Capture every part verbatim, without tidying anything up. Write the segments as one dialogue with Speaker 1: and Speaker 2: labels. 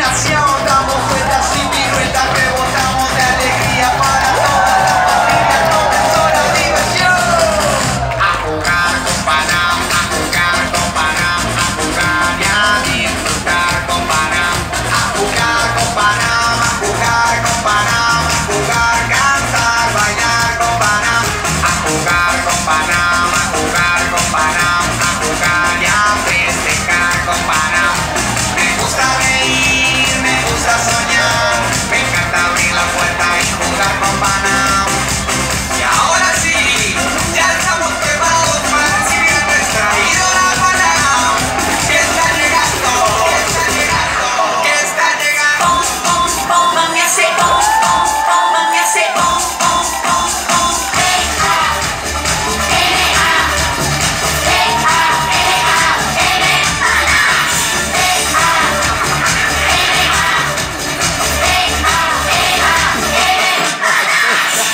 Speaker 1: combinación, damos vueltas y piruetas, rebotamos de alegría para toda la familia, comenzó la diversión. A jugar con Panam, a jugar con Panam, a jugar y a disfrutar con Panam. A jugar con Panam, a jugar con Panam, a jugar, cantar, bailar con Panam. A jugar con Panam, a jugar con Panam, a jugar y a festejar con Panam. Me gusta reír, me gusta soñar, me encanta abrir la puerta y jugar con Panam. Y ahora sí, ya estamos preparados para recibir a nuestra ídola Panam. Que está llegando, que está llegando, que está llegando.
Speaker 2: Pom, pom, pom, mami hace pom, pom, pom, mami hace pom, pom, pom, pom. E A N A E A N A N Panam. E A N A E A N A N Panam.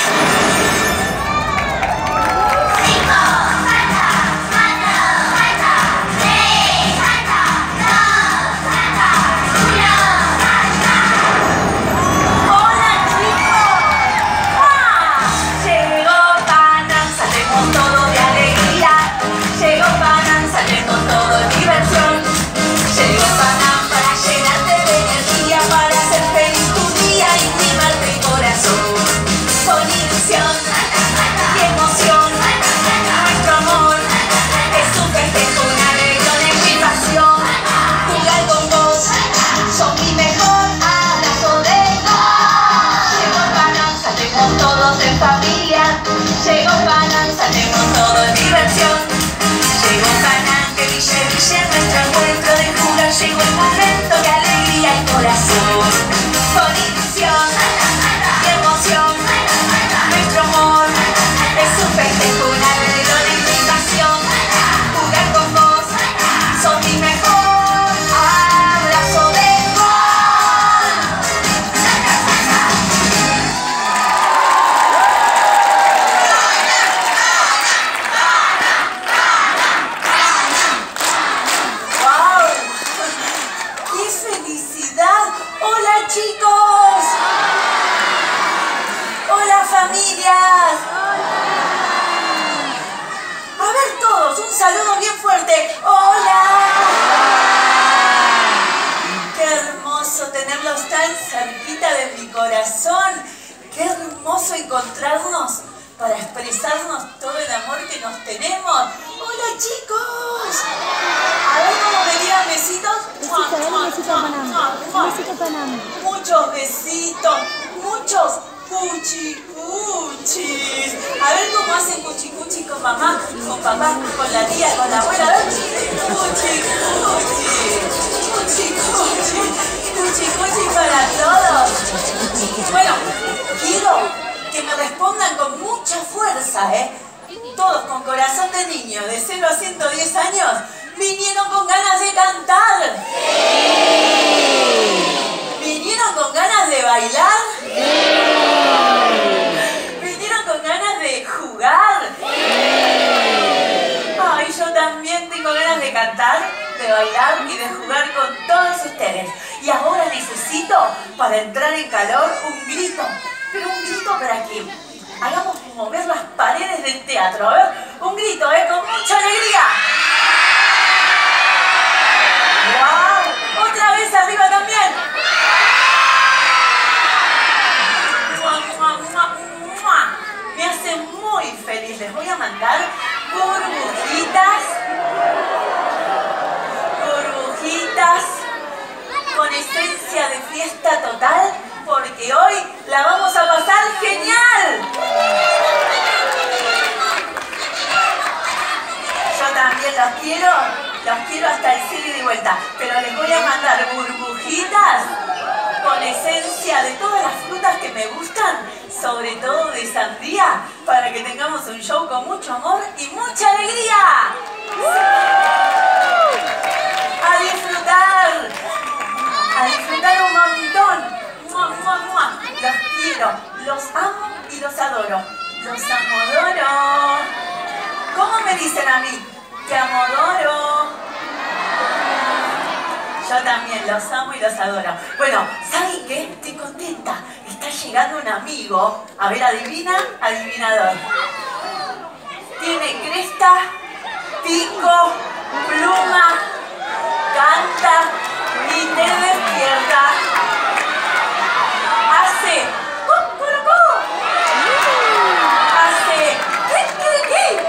Speaker 2: Cinco, salta, cuatro, salta, tres, salta, dos, salta, uno, salta. Hola chicos, ¡ah! Llegó Panam, saltemos todo de alegría. Llegó Panam, saltemos todo de diversión. Llegó Panam para llenarte de energía, para hacer feliz tu día y mimarte el corazón. Con ilusión y emoción, nuestro amor es un festejo, un alegrón, es mi pasión. Jugar con vos, sos mi mejor abrazo de gol. Llegó Panam, saltemos todos en familia. Llegó Panam, saltemos todos en diversión. Llegó Panam, que brille, brille nuestro encuentro de jugar. Llegó el momento de alegría y corazón. Con ilusión y emoción, nuestro amor es un festejo, un alegrón, es mi pasión. Jugar con vos, sos mi mejor abrazo de gol. ¡Wow! ¡Qué felicidad! ¡Hola chicos! ¡Hola familias! A ver todos, un saludo bien fuerte. ¡Hola! ¡Qué hermoso tenerlos tan cerquita de mi corazón! ¡Qué hermoso encontrarnos para expresarnos todo el amor que nos tenemos! ¡Hola chicos! A ver cómo me digan besitos. ¡Mua,
Speaker 3: Besito,
Speaker 2: mua,
Speaker 3: dale besito a
Speaker 2: mua,
Speaker 3: Panam.
Speaker 2: mua, mua!
Speaker 3: Besito a Panam.
Speaker 2: Muchos besitos, muchos cuchicuchis. A ver cómo hacen cuchicuchi con mamá, con papá, con la tía, con la abuela. A ver, cuchicuchi, cuchicuchi, cuchicuchi para todos. Bueno, quiero que me respondan con mucha fuerza, ¿eh? Todos con corazón de niño, de cero a ciento diez años, vinieron con ganas de cantar. ¿Vinieron con ganas de bailar? ¿Vinieron con ganas de jugar? Ay, yo también tengo ganas de cantar, de bailar y de jugar con todos ustedes. Y ahora necesito, para entrar en calor, un grito. Pero un grito para que hagamos mover las paredes del teatro. A ver, un grito, ¿eh? Con mucha alegría. ¡Wow! Otra vez arriba también. ¡Mua, mua, mua, mua! Me hace muy feliz. Les voy a mandar burbujitas. Burbujitas con esencia de fiesta total, porque hoy la vamos a pasar genial. Yo también los quiero, los quiero hasta el cielo y de vuelta, pero les voy a mandar burbujitas con esencia de todas las frutas que me gustan, sobre todo de sandía, para que tengamos un show con mucho amor y mucha alegría. ¡A disfrutar! ¡A disfrutar un montón! ¡Mua, mua, mua! Los quiero, los amo y los adoro. Los amodoro. ¿Cómo me dicen a mí? Te amodoro. Yo
Speaker 3: también, los amo y los adoro. Bueno, ¿saben qué? Estoy contenta. Está llegando un amigo. A ver, adivina, adivinador. Tiene cresta, pico, pluma, canta y te despierta. Hace ¡cucurucú! Hace ¡qui-qui-qui!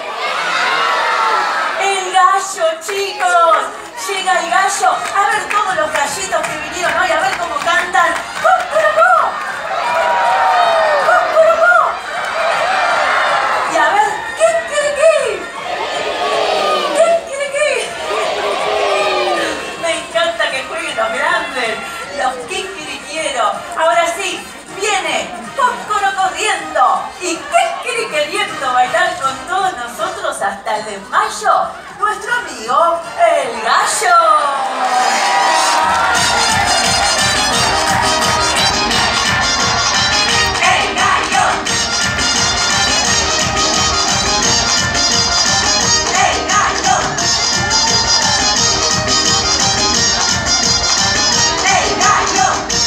Speaker 3: El gallo, chicos. Llega el gallo. A ver todos los gallitos que vinieron hoy, a ver cómo cantan. ¡Cucurucú! ¡Cucurucú! Y a ver, ¡qui-qui-qui! ¡Qui-qui-qui! Me encanta que jueguen los grandes, los quiquiriquieros. Ahora sí, viene Cóscoro corriendo y Kikiri queriendo bailar con todos nosotros hasta el desmayo, nuestro amigo el gallo.
Speaker 1: ¡El gallo! ¡El gallo! ¡El gallo!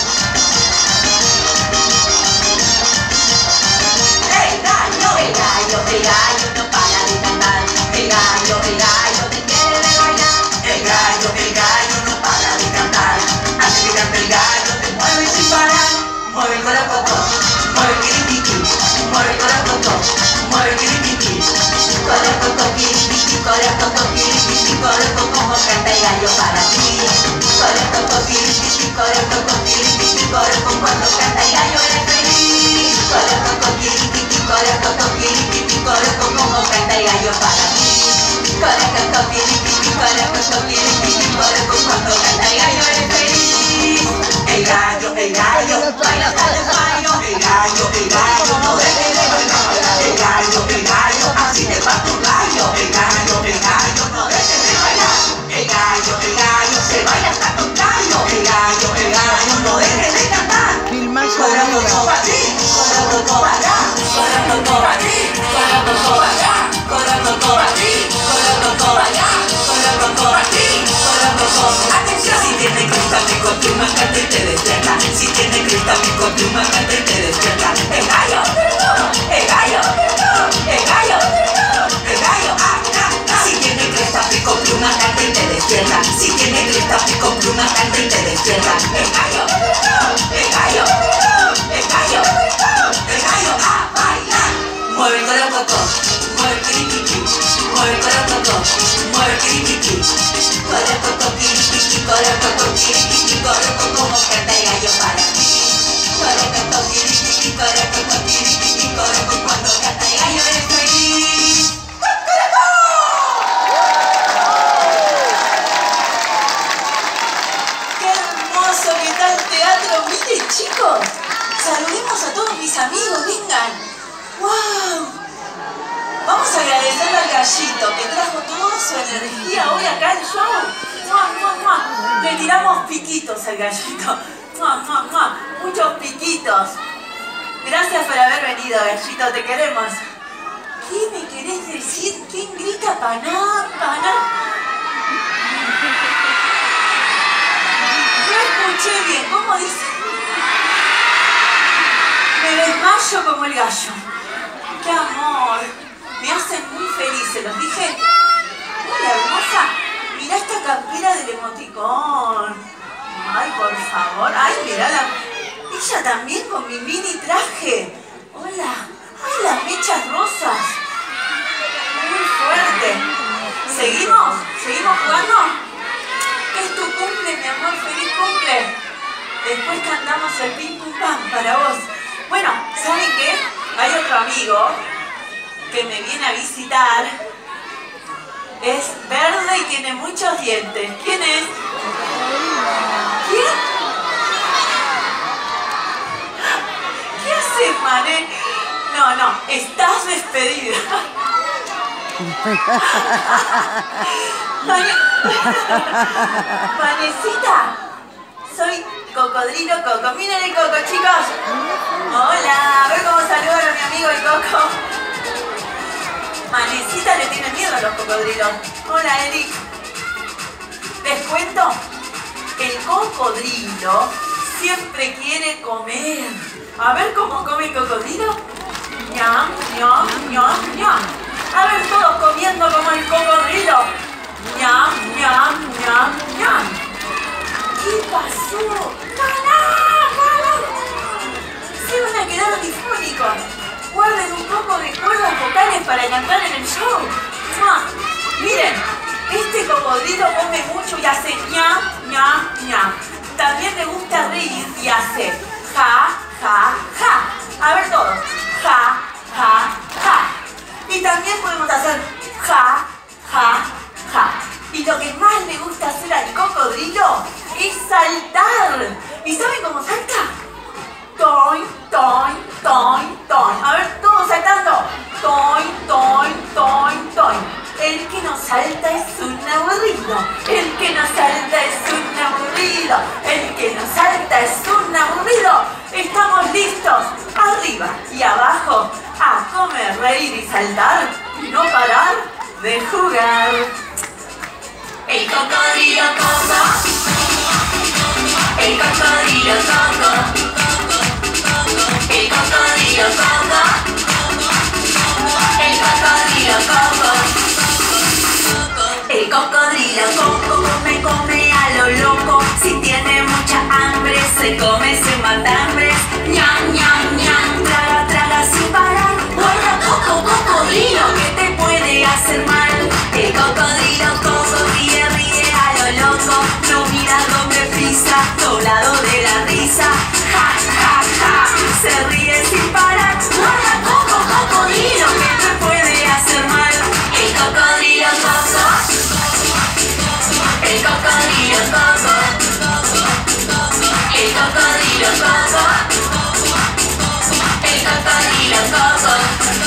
Speaker 1: ¡El gallo! El gallo, el gallo no para de cantar. El gallo, el gallo te quiere ver bailar. El gallo, el gallo no para de cantar. Hace que cante el gallo, te mueve sin parar. Mueve el coracotó, mueve el kirikiki, mueve el coracotó, mueve el kirikiki. Coracotó, kirikiki, coracotó, kirikiki, coracotó, como canta el gallo para ti. Coracotó, kirikiki, coracotó, kirikiki, coracotó, cuando canta el gallo eres feliz. Coracotó, kirikiki, coracotó, kirikiki, coracotó, como canta el gallo para ti. Coracotó, kirikiki, coracotó, kirikiki, coracotó, cuando canta el gallo eres feliz. El gallo, el gallo, baila hasta el desmayo. El gallo, el gallo, no dejes de bailar. El gallo, el gallo, así te va tu gallo. El gallo, el gallo, no dejes de bailar. El gallo, el gallo, se baila hasta con gallo. El gallo, el gallo, no dejes de cantar. Coracotó para ti, coracotó para allá. Coracotó para ti, coracotó para allá. Coracotó para ti, coracotó para allá. Coracotó para ti, coracotó. Atención, si tiene cresta, pico, pluma, canta y te despierta. Si tiene cresta, pico, pluma, canta y te despierta. El gallo, el gallo, el gallo, el gallo, ah, ah, ah. Si tiene cresta, pico, pluma, canta y te despierta. Si tiene cresta, pico, pluma, canta y te despierta. El gallo, el gallo, el gallo, el gallo, a bailar. Mueve el coracotó, mueve el kirikiki, mueve el coracotó, mueve el kirikiki. Coracotó, kirikiki, coracotó, kirikiki, coracotó, como canta el gallo para ti. Coracotó, kirikiki, coracotó, kirikiki, coracotó, cuando canta el gallo eres feliz. ¡Cucurucú!
Speaker 3: ¡Qué hermoso que está el teatro! Miren, chicos, saludemos a todos mis amigos, vengan. ¡Wow! Vamos a agradecerle al gallito que trajo toda su energía hoy acá al show. ¡Mua, mua, mua! Le tiramos piquitos al gallito. ¡Mua, mua, mua! Muchos piquitos. Gracias por haber venido, gallito, te queremos. ¿Qué me querés decir? ¿Quién grita paná, paná? No escuché bien, ¿cómo dice? Me desmayo como el gallo. ¡Qué amor! Me hacen muy feliz, se los dije. Hola, hermosa. Mirá esta campera del emoticón. Ay, por favor. Ay, mirá la... Ella también con mi mini traje. Hola. Ay, las mechas rosas. Muy fuerte. ¿Seguimos? ¿Seguimos jugando? Es tu cumple, mi amor. ¡Feliz cumple! Después cantamos el pim pum pam para vos. Bueno, ¿saben qué? Hay otro amigo que me viene a visitar. Es verde y tiene muchos dientes. ¿Quién es? ¿Quién? ¿Qué haces, Mané? No, no, estás despedida. Mane... Manecita, soy Cocodrilo Coco. Miren el Coco, chicos. Hola, a ver cómo saludan a mi amigo el Coco. Manecita le tiene miedo a los cocodrilos. Hola, Eric. Les cuento El cocodrilo siempre quiere comer. A ver cómo come el cocodrilo. Ñam, ñam, ñam, ñam. A ver, todos comiendo como el cocodrilo. Ñam, ñam, ñam, ñam. ¿Qué pasó? ¡Ganá! Se van a quedar difónicos. Guarden un poco de cuerdas vocales para cantar en el show. ¡Mua! Miren, este cocodrilo come mucho y hace ñam, ñam, ñam. También le gusta reír y hace ja, ja, ja. A ver todos. Ja, ja, ja. Y también podemos hacer ja, ja, ja. Y lo que más le gusta hacer al cocodrilo es saltar. ¿Y saben cómo salta? Toin, toin, toin, toin. A ver, todos saltando. Toin, toin, toin, toin. El que no salta es un aburrido. El que no salta es un aburrido. El que no salta es un aburrido. Estamos listos. Arriba y abajo a comer, reír y saltar. Y no parar de jugar.
Speaker 2: El cocodrilo Coco. El cocodrilo Coco. El cocodrilo Coco. El cocodrilo Coco. El cocodrilo Coco come, come a lo loco. Si tiene mucha hambre, se come sin matambres. Ñam, ñam, ñam, traga, traga sin parar. Guarda Coco, cocodrilo, que te puede hacer mal. El cocodrilo Coco ríe, ríe a lo loco. No mira donde pisa, doblado de la risa. Ja, ja, ja, se ríe sin parar. Guarda Coco, cocodrilo, que te puede hacer mal. El cocodrilo Coco. El cocodrilo Coco. El cocodrilo Coco. El cocodrilo Coco.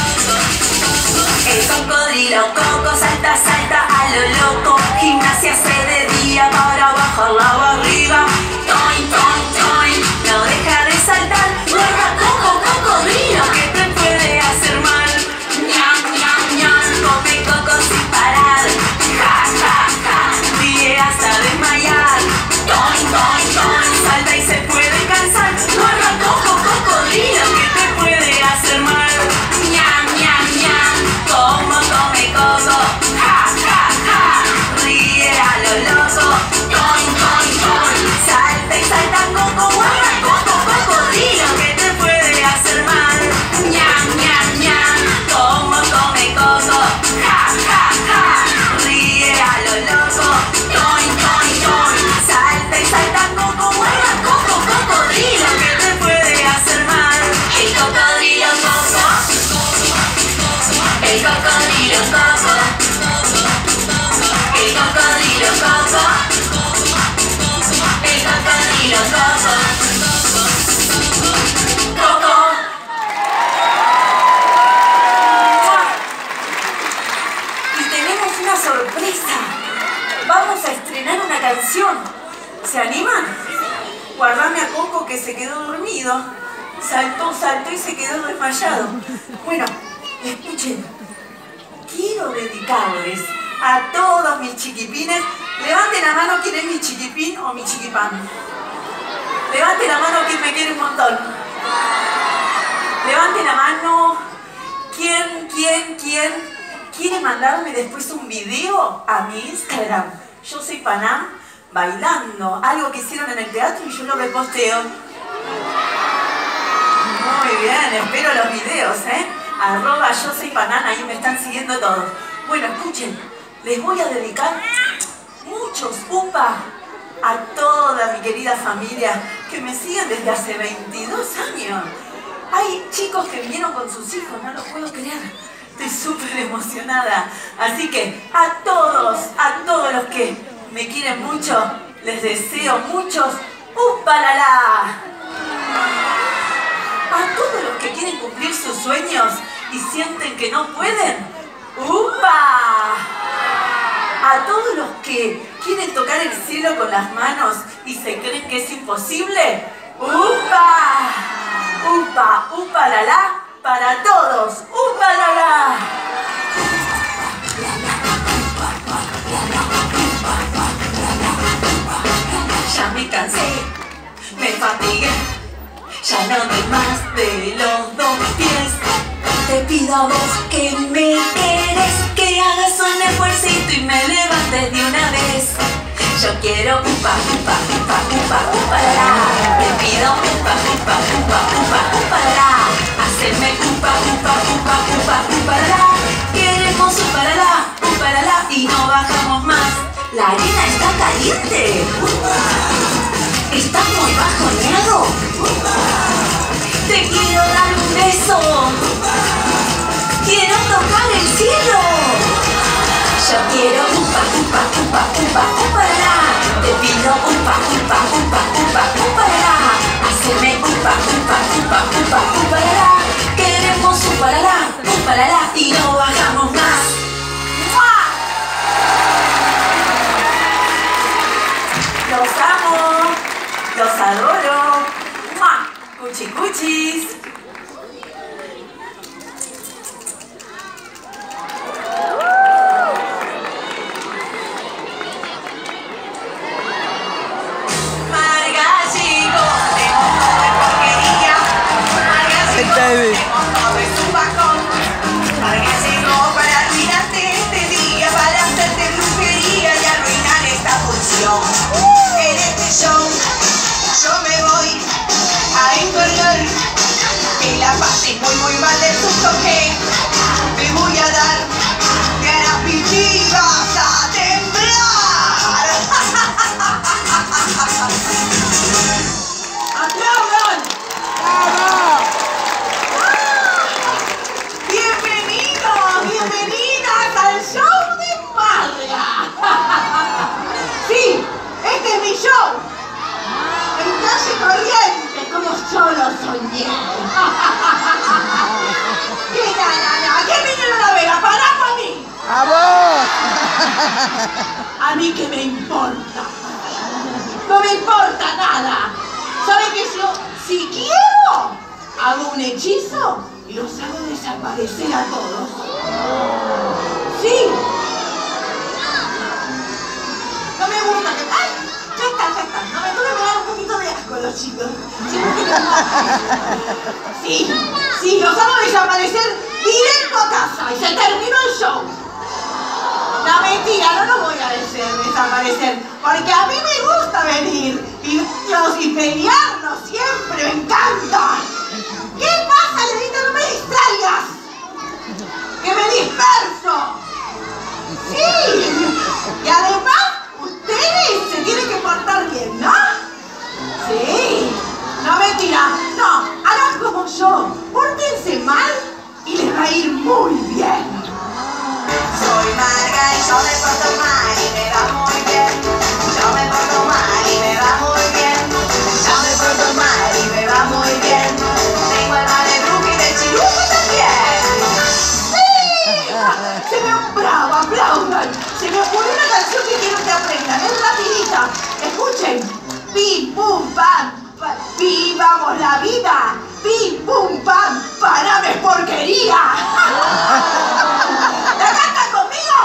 Speaker 2: El cocodrilo Coco salta, salta a lo loco. Gimnasia hace de día para bajar la barriga. Toin, toin, toin, no deja de saltar. Guarda Coco, cocodrilo, que te puede hacer mal. Ñam, ñam, ñam, come coco sin parar. Ja, ja, ja, ríe hasta desmayar. Toin, toin, toin, salta y se puede cansar. Guarda Coco, cocodrilo, que te puede hacer mal. Ñam, ñam, ñam, como come coco. Ja, ja, ja, ríe a lo loco. Toin, toin, toin, salta y salta coco. Guarda Coco, cocodrilo, que te puede hacer mal. Ñam, ñam, ñam, como come coco. Ja, ja, ja, ríe a lo loco. Toin, toin, toin, salta y salta coco. Guarda Coco, cocodrilo, que te puede hacer mal. El cocodrilo Coco. El cocodrilo Coco. El cocodrilo Coco. El cocodrilo Coco. Coco.
Speaker 3: Y tenemos una sorpresa. Vamos a estrenar una canción. ¿Se animan? Guardame a Coco, que se quedó dormido. Saltó, saltó y se quedó desmayado. Bueno, escuchen. Quiero dedicarles a todos mis chiquipines. Levanten la mano quién es mi chiquipín o mi chiquipán. Levanten la mano quien me quiere un montón. Levanten la mano. ¿Quién, quién, quién quiere mandarme después un video a mi Instagram? Yo soy Panam bailando. Algo que hicieron en el teatro y yo lo reposteo. Muy bien, espero los videos, ¿eh? Arroba yo soy Panam, ahí me están siguiendo todos. Bueno, escuchen, les voy a dedicar muchos upa a toda mi querida familia que me siguen desde hace veintidós años. Hay chicos que vinieron con sus hijos, no lo puedo creer. Estoy súper emocionada. Así que a todos, a todos los que me quieren mucho, les deseo muchos upalala. A todos los que quieren cumplir sus sueños y sienten que no pueden, ¡upa! A todos los que quieren tocar el cielo con las manos y se creen que es imposible, ¡upa! ¡Upa! ¡Upa la la! Para todos, ¡upa la la! Ya me cansé, me fatigué, ya no doy más de los dos pies. Te pido a vos que me querés, que hagas un esfuercito y me levantes de una vez. Yo quiero upa, upa, upa, upa, upa, la, la. Te pido upa, upa, upa, upa, upa, la, la. Haceme upa, upa, upa, upa, upa, la, la. Queremos upa, la, la, upa, la, la. Y no bajamos más. La arena está caliente. ¿Estás muy bajoneado? Te quiero dar un beso. Quiero tocar el cielo. Yo quiero upa, upa, upa, upa, upa, la, la. Te pido upa, upa, upa, upa, upa, la, la. Haceme upa, upa, upa, upa, upa, la, la. Queremos upa, la, la, upa, la, la. Y no bajamos más. ¡Mua! Los amo, los adoro. ¡Mua! Cuchi cuchis.
Speaker 1: En este show yo me voy a encargar que la pasen muy muy mal del susto que me voy a dar, que a las pipí vas a temblar. ¡Aplaudan! ¡Bienvenidos! ¡Bienvenidas al show de Marga! ¡Sí! ¡Este es mi show! En calle corriente, como yo lo soñé. ¿Qué nada? ¿Qué vinieron a ver? ¿A parar a mí?
Speaker 4: ¡A vos!
Speaker 1: ¿A mí qué me importa? No me importa nada. ¿Saben que yo, si quiero, hago un hechizo y los hago desaparecer a todos? ¡Sí! No me gusta que... ¡Ay! Ya está, ya está. No me tuve que dar un poquito de asco los chicos. Sí, sí, los hago desaparecer directo a casa y se terminó el show. No, mentira, no los voy a hacer desaparecer. Porque a mí me gusta venir y verlos y pelearlos siempre, me encanta. ¿Qué pasa, Levita? No me distraigas. Que me disperso. Sí. Y además... ustedes se tienen que portar bien, ¿no? Sí. No, mentira. No, hagan como yo. Pórtense mal y les va a ir muy bien. Soy Marga y yo me porto mal y me va muy bien. Yo me porto mal y me va muy bien. Yo me porto mal y me va muy bien. Tengo alma de bruja y de chirujo también. ¡Sí! Se me... ¡Bravo! ¡Aplaudan! Se me ocurrió una canción que quiero que aprendan. Es rapidita. Escuchen. Pim, pum, pam, pam. ¡Vivamos la vida! Pim, pum, pam. ¡Parame, porquería! ¿La cantan conmigo?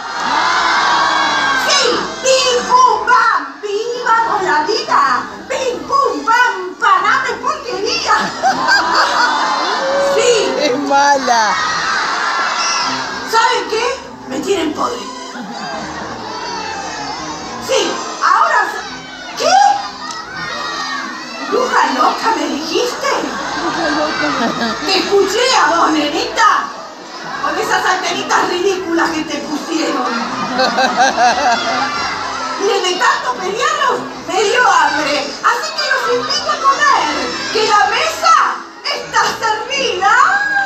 Speaker 1: Sí. Pim, pum, pam. ¡Vivamos la vida! Pim, pum, pam. ¡Parame, porquería! Sí.
Speaker 4: ¡Es mala!
Speaker 1: ¿Saben qué? Me tienen podre. Sí, ahora... ¿Qué? ¿Bruja loca me dijiste? Te escuché a vos, nenita. Con esas antenitas ridículas que te pusieron. Miren, de tanto pelearnos, me dio hambre. Así que los invito a comer. Que la mesa está servida.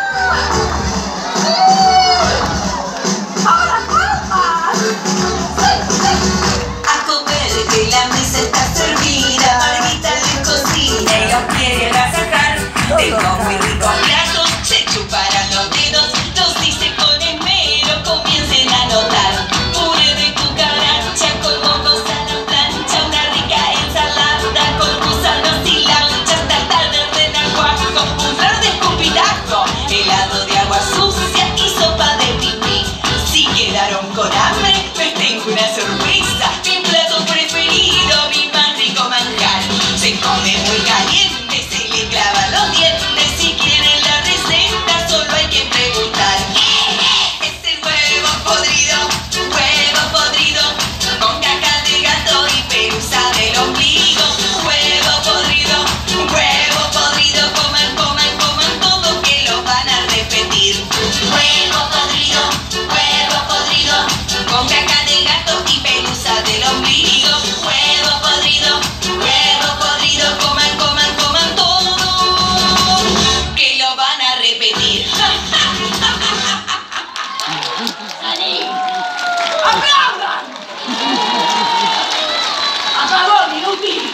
Speaker 1: ¡Ahora palmas!
Speaker 3: A comer que la mesa está servida. Marguita le cocina y los quiere agasajar. Tengo muy ricos platos, se chuparán los dedos. Los dice con esmero, comiencen a notar. Puré de cucaracha con mocos a la plancha. Una rica ensalada con gusanos y lauchas. Tartar de renacuajo, un flor de escupitajo. Helado de agua sucia y
Speaker 5: come muy caliente, se le clavan los dientes. Si quieren la receta, solo hay que preguntar. Es el huevo podrido, huevo podrido, con caca de gato y pelusa del ombligo. Huevo podrido, huevo podrido, coman, coman, coman todo que lo van a repetir. Huevo podrido, huevo podrido, con caca de gato y pelusa del ombligo. Huevo podrido, huevo podrido, coman, coman, coman todo que lo van a repetir.
Speaker 3: ¡Aplaudan! ¡A favor, inútil!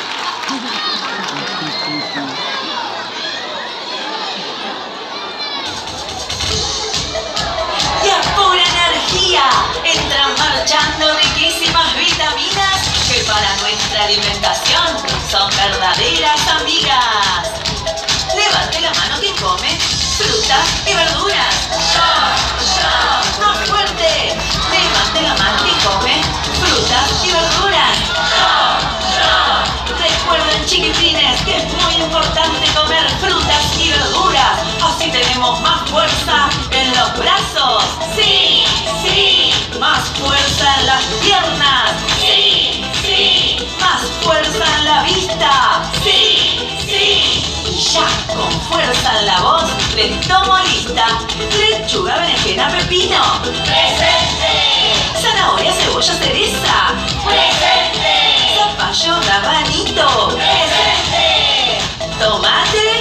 Speaker 5: Y a pura energía entran marchando riquísimas vitaminas que para nuestra alimentación son verdaderas amigas. Levante la mano quien come frutas y verduras. ¡Yo! ¡Yo! ¡Más fuerte! Levante la mano quien come frutas y verduras. ¡Yo! ¡Yo! Recuerden, chiquitines, que es muy importante comer frutas y verduras. Así tenemos más fuerza en los brazos. ¡Sí! ¡Sí! Más fuerza en las piernas. ¡Sí! ¡Sí! Más fuerza en la vista. ¡Sí! ¡Sí! Y ya con fuerza en la voz les tomo lista. Lechuga, berenjena, pepino. ¡Presente! Zanahoria, cebolla, cereza. ¡Presente! Zapallo, rabanito. ¡Presente! Tomate.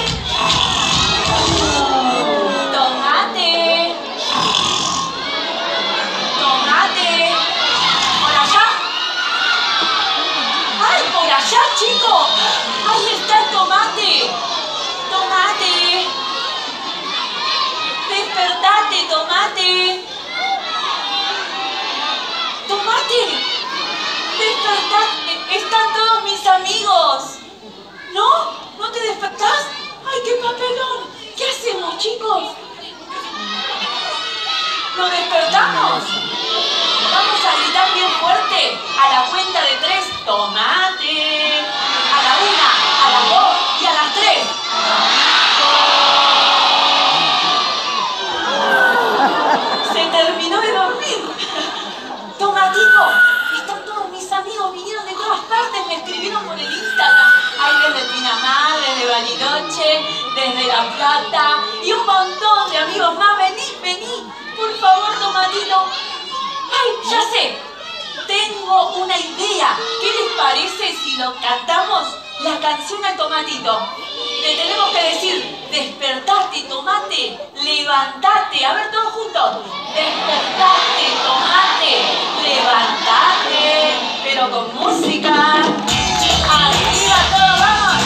Speaker 3: ¡Tomate! ¡Tomate! ¿Por allá? ¡Ay, por allá, chico! ¡Ahí está el tomate! ¡Tomate! ¡Despertate, tomate! ¡Tomate! ¡Despertate! ¡Están todos mis amigos! ¿No? ¿No te despertás? ¡Ay, qué papelón! ¿Qué hacemos, chicos? ¿Nos despertamos? Vamos a gritar bien fuerte a la cuenta de tres. ¡Tomate! A la una, a las dos y a las tres. Se terminó de dormir. Tomatito, están todos mis amigos, vinieron de todas partes, me escribieron por el Instagram. Hay desde Pinamar, desde Bariloche, desde La Plata y un montón de amigos más. Vení, vení, por favor, Tomatito. ¡Ay, ya sé! Tengo una idea. ¿Qué les parece si lo cantamos la canción al Tomatito? Le tenemos que decir: despertate, tomate, levantate. A ver, todos juntos. Despertate, tomate, levantate. Pero con música. ¡Arriba todos, vamos!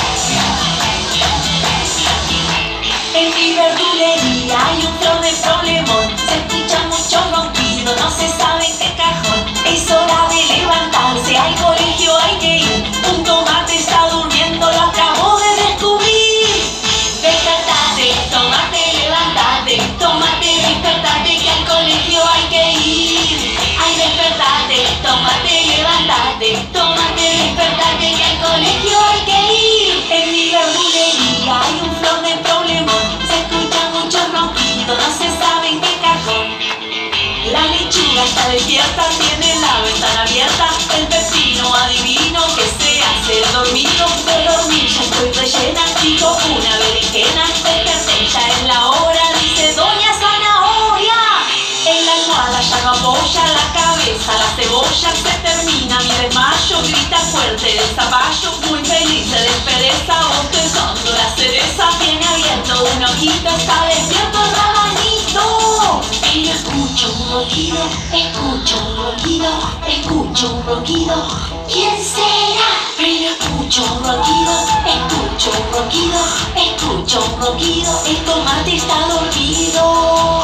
Speaker 3: En mi verdulería hay un flor de problemón. Se escucha mucho ronquido, no se sabe en qué cajón. Es hora de levantarse, al colegio hay que ir. Un tomate está durmiendo, lo acabo de descubrir. Despertate, tomate, levantate. Tomate, despertate, que al colegio hay que ir. Ay, despertate, tomate, levantate. Tomate, despertate, que al colegio hay que ir. En mi verdulería hay un flor de problemón. Se escucha mucho ronquido, no se sabe en qué cajón. La lechuga está despierta, tiene la ventana abierta. El pepino adivino que se hace el dormido. De dormir ya estoy rellena, pico una berenjena. Desperté, ya es la hora, dice doña Zanahoria. En la almohada ya no apoya la cabeza, la cebolla. Se termina mi desmayo, grita fuerte el zapallo. Muy feliz se despereza, bostezando la cereza. Tiene abierto un ojito, está despierto el rabanito. Pero escucho un ronquido, escucho un ronquido, escucho un ronquido. ¿Quién será? Pero escucho un ronquido, escucho un ronquido, escucho un ronquido. El tomate está dormido.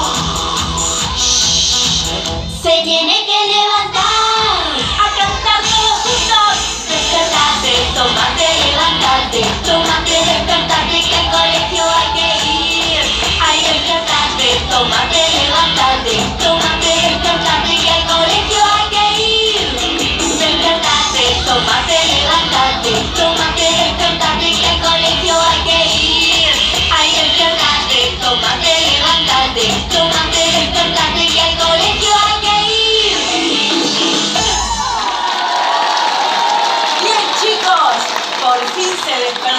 Speaker 3: Se tiene que levantar a cantar todos juntos. Despertate, tomate, levantate. Tomate, despertate, que al colegio hay que ir. Ay, despertate, tomate, levantate. Tomate, despertate, que al colegio hay que ir. Despertate, tomate, levantate. Tomate,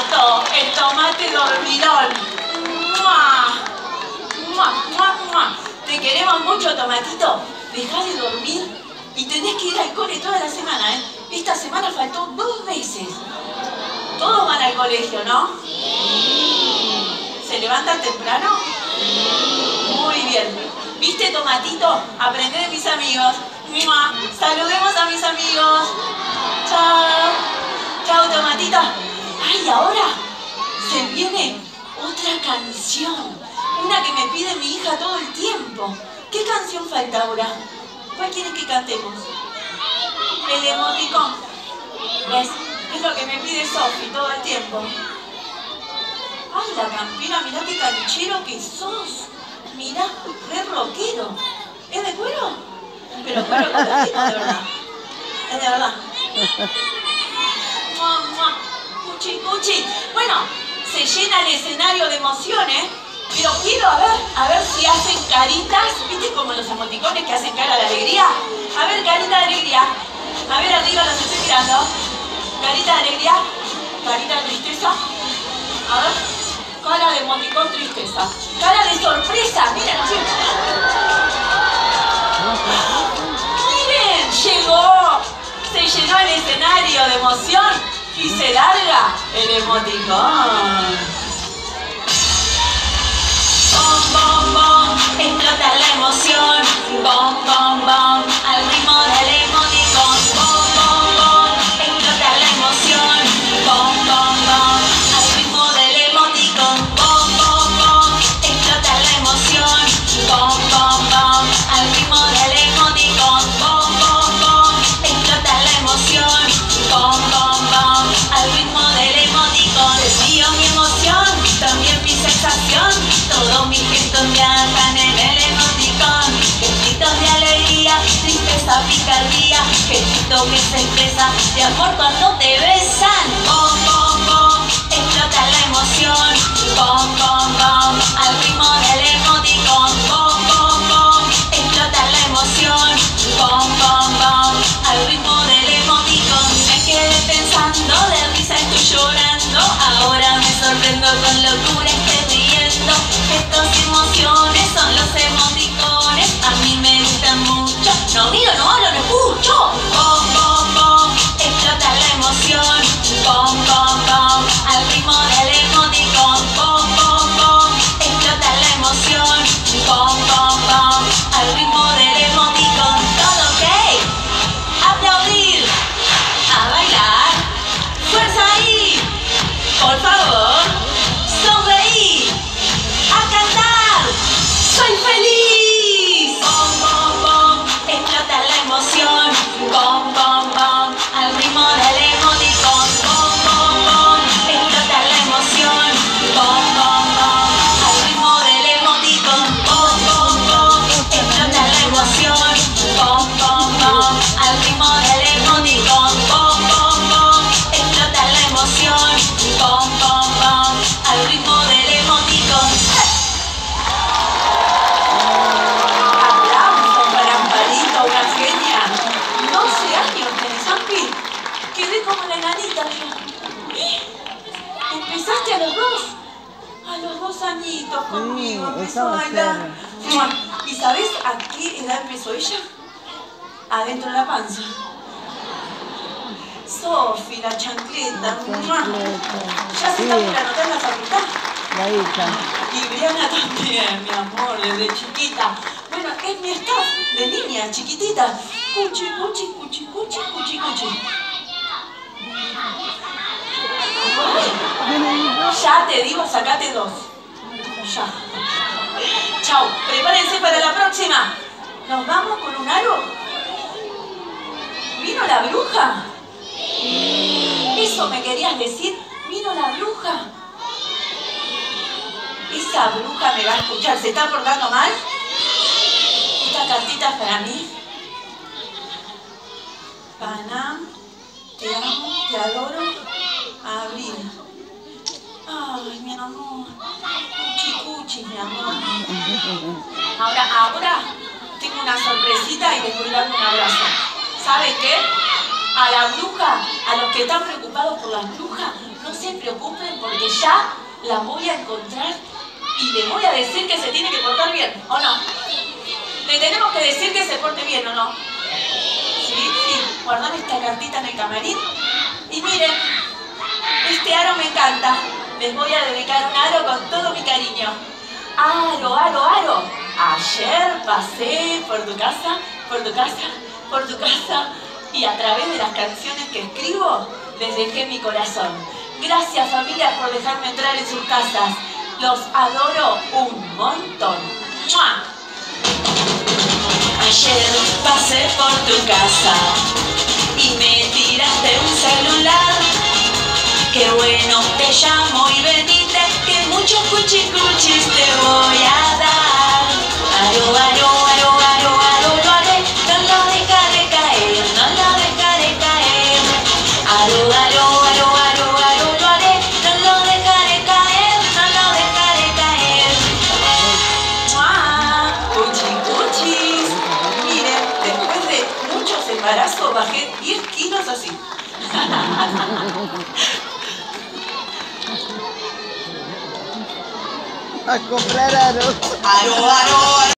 Speaker 3: mató el tomate dormilón. ¡Mua! ¡Mua, mua, mua! Te queremos mucho, tomatito. Dejá de dormir y tenés que ir al cole toda la semana, ¿eh? Esta semana faltó dos veces. Todos van al colegio, ¿no? ¿Se levantan temprano? Muy bien. ¿Viste, tomatito? Aprendé de mis amigos. ¡Mua! Saludemos a mis amigos. Chao. Chao, tomatito. Ay, ahora se viene otra canción. Una que me pide mi hija todo el tiempo. ¿Qué canción falta ahora? ¿Cuál quieren que cantemos? El emoticón. ¿Ves? Es lo que me pide Sofi todo el tiempo. Ay, la campera, mirá qué canchero que sos. Mirá, re rockero. ¿Es de cuero? Pero cuero con tacito, de verdad. Es de verdad. Mua, mua. Cuchi, cuchi. Bueno, se llena el escenario de emociones. Pero quiero a ver, a ver si hacen caritas. ¿Viste como los emoticones que hacen cara de alegría? A ver, carita de alegría. A ver, arriba los estoy mirando. Carita de alegría. Carita de tristeza. A ver. Cara de emoticón tristeza. Cara de sorpresa. Miren, chicos. Miren, llegó. Se llenó el escenario de emoción y se larga el emoticón. Bom, bom, bom, explota la emoción. Bom, bom, bom, al ritmo del emoticón. Bom, bom, bom, explota la emoción. Bom, bom, bom, al ritmo del emoticón. Bom, bom, bom, explota la emoción. Bom, bom, bom, al ritmo del emoticón. Bom, bom, bom, explota la emoción. Bom, bom, bom, al ritmo del emoticón. Desvío mi emoción, también mi sensación. Todos mis gestos viajan en el emoticón. Gestitos de alegría, tristeza, picardía. Gestito que se expresa de amor cuando te besan. Bom, bom, bom, explota la emoción. Bom, bom, bom, al ritmo del emoticón. Bom, bom, bom, explota la emoción. Bom, bom, bom, al ritmo del emoticón. Me quedé pensando, de risa estoy llorando. Ahora me sorprendo con locura, estoy riendo. Estos emociones son los emoticones. A mí me gustan mucho. No miro, no hablo, no escucho. Bom, bom, bom, explota la emoción. Bom, bom, bom, al ritmo del emoticón. Bom, bom, bom, explota la emoción. Bom, bom, bom, al ritmo del emoticón. ¿Todo ok? Aplaudir. A bailar. Fuerza ahí. Por favor. Sonreír. A cantar. ¡Soy feliz! Bom, bom, bom, explota la emoción. Bom, bom, bom, al ritmo del emoticón. Bom, bom, bom, explota la emoción. Bom, bom, bom, al ritmo del emoticón. Bom, bom, bom, explota la emoción. Bom, bom, bom, al ritmo del emoticón. Bom, bom, bom, explota la emoción. Bom, bom, bom, al ritmo del emoticón. Aplauso para Amparito, una genia. doce años tenés, Ampi. Quedé como la enanita yo. ¿Eh? ¿Empezaste a los dos? A los dos añitos conmigo,
Speaker 4: Sí,
Speaker 3: empezó a
Speaker 4: estaba
Speaker 3: bailar.
Speaker 4: chévere.
Speaker 3: ¡Mua! ¿Y sabés a qué edad empezó ella? Adentro de la panza. Sofi, la chancleta. ¡Mua! Ya se
Speaker 4: Sí.
Speaker 3: está por anotar en la facultad.
Speaker 4: La hija.
Speaker 3: Y Briana también, mi amor, desde chiquita. Bueno, es mi staff de niña, chiquitita. Cuchi, cuchi, cuchi, cuchi, cuchi, cuchi. Ya te digo, sacate dos. Ya. Chau, prepárense para la próxima. ¿Nos vamos con un aro? ¿Vino la bruja? ¿Eso me querías decir? ¿Vino la bruja? Esa bruja me va a escuchar. ¿Se está portando mal? Esta cartita es para mí. Panam, te amo, te adoro. Abril. Ay, mi amor. Cuchi, cuchi, mi amor. Ahora, ahora tengo una sorpresita y les voy a dar un abrazo. ¿Saben qué? A la bruja, a los que están preocupados por las brujas, no se preocupen porque ya las voy a encontrar y les voy a decir que se tiene que portar bien, ¿o no? Le tenemos que decir que se porte bien, ¿o no? Sí, sí, guardame esta cartita en el camarín. Y miren, este aro me encanta. Les voy a dedicar un aro con todo mi cariño. Aro, aro, aro. Ayer pasé por tu casa, por tu casa, por tu casa y a través de las canciones que escribo les dejé mi corazón. Gracias, familias, por dejarme entrar en sus casas. Los adoro un montón. ¡Mua!
Speaker 5: Ayer pasé por tu casa y me tiraste un celular. Qué bueno, te llamo y venite, que muchos cuchicuchis te voy a dar. Aro, aro, aro, aro, aro, lo haré, no lo dejaré caer, no lo dejaré caer. Aro, aro, aro, aro, aro, lo haré, no lo dejaré caer, no lo dejaré caer.
Speaker 3: ¡Mua! Cuchicuchis. Miren, después de muchos embarazos bajé diez kilos así.
Speaker 4: A comprar aro.
Speaker 1: Aro, aro, aro.